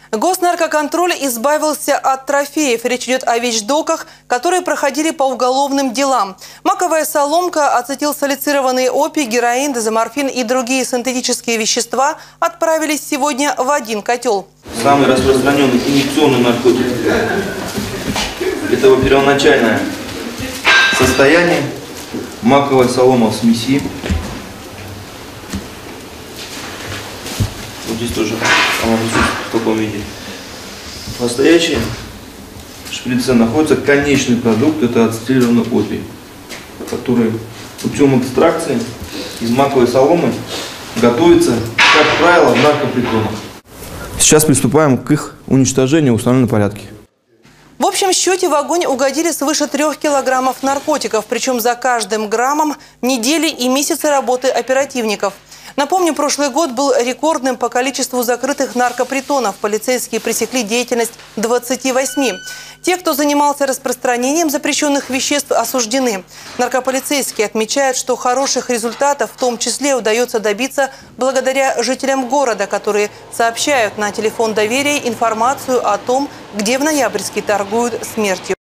Госнаркоконтроль избавился от трофеев. Речь идет о вещдоках, которые проходили по уголовным делам. Маковая соломка, ацетилсалицированный опий, героин, дезоморфин и другие синтетические вещества отправились сегодня в один котел. Самый распространенный инъекционный наркотик. Это его первоначальное состояние. Маковая солома в смеси. Вот здесь тоже в таком виде. В настоящей шприце находится конечный продукт, это ацетилированный опий, который путем экстракции из маковой соломы готовится, как правило, в наркопритонах. Сейчас приступаем к их уничтожению в установленном порядке. В общем счете в огонь угодили свыше 3 килограммов наркотиков, причем за каждым граммом недели и месяцы работы оперативников. Напомню, прошлый год был рекордным по количеству закрытых наркопритонов. Полицейские пресекли деятельность 28. Те, кто занимался распространением запрещенных веществ, осуждены. Наркополицейские отмечают, что хороших результатов в том числе удается добиться благодаря жителям города, которые сообщают на телефон доверия информацию о том, где в Ноябрьске торгуют смертью.